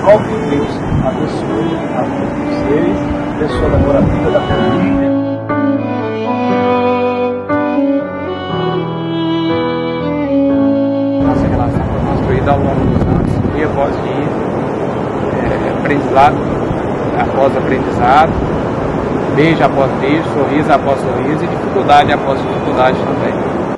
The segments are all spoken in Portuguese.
próprio Deus abençoe a vida de vocês, abençoe agora a vida da família. Nossa relação foi construída ao longo dos anos, dia após dia, aprendizado após aprendizado, beijo após beijo, sorriso após sorriso e dificuldade após dificuldade também.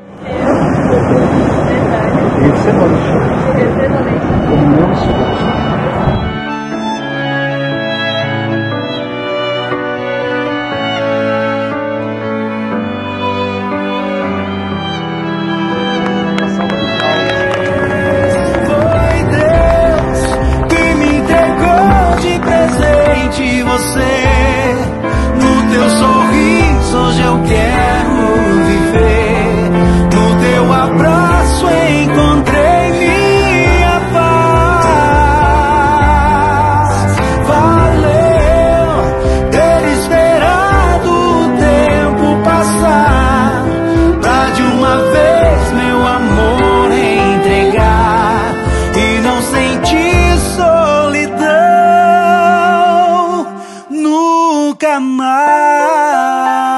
Você, no teu sorriso hoje eu quero viver, no teu abraço encontrei minha paz. Valeu ter esperado o tempo passar, pra de uma vez meu amor entregar e não sentir solidão nunca mais.